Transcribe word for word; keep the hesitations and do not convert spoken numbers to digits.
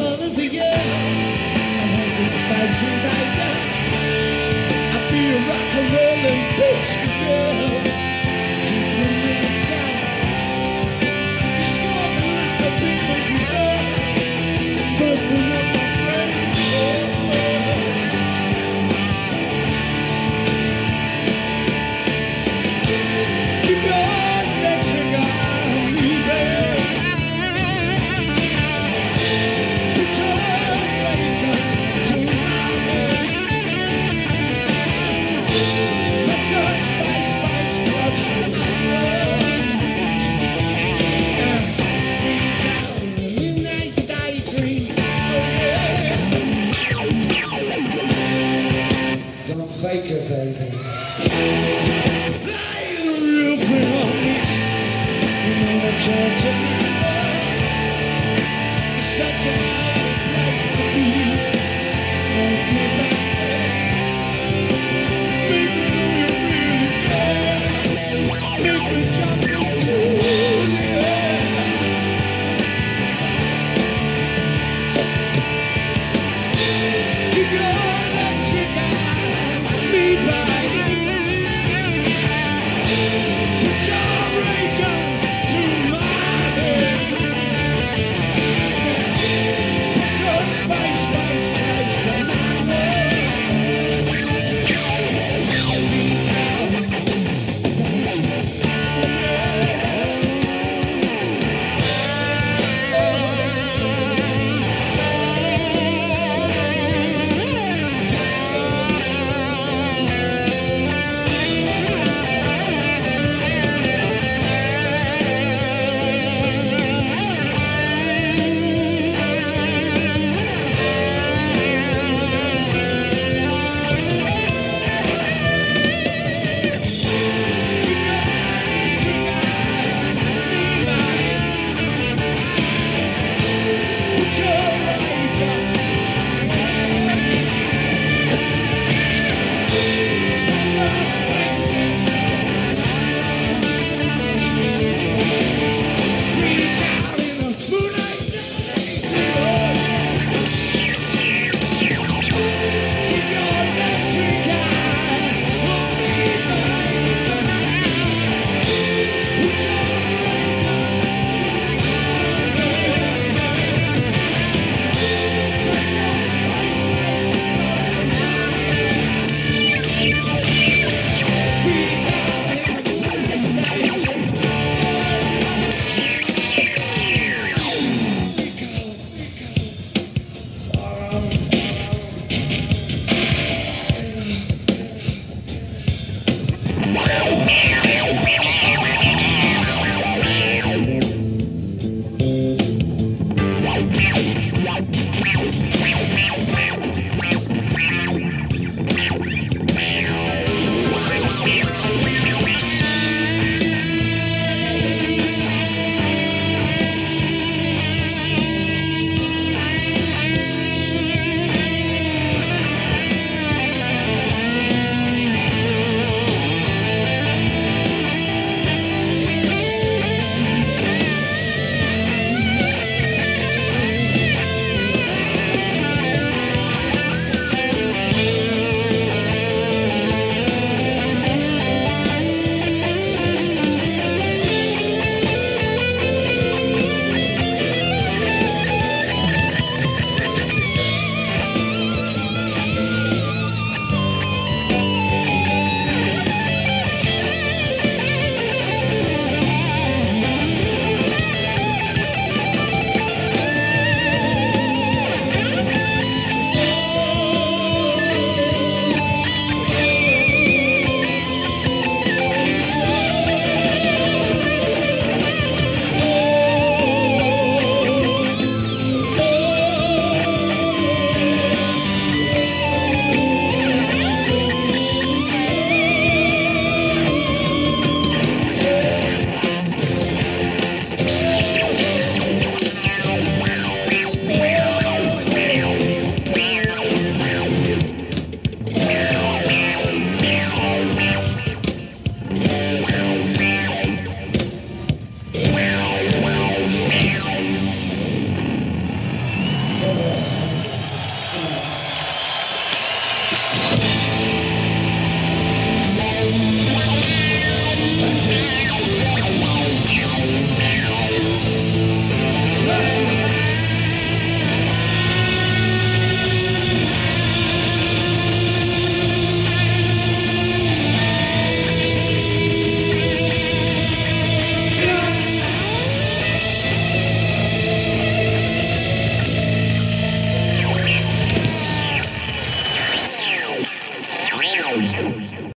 falling for you. I was the Space Invader. I'd be a rock and rollin' bitch for you. Keeping me safe. You scored like a big monkey bird, busting up my brain. Keep your heart that trigger on me, baby. Put your leg to my head. Press your spice, spice, clutch in my love. And freak out in the midnight daydream. Oh yeah. Don't fake it, baby. Church of people, such a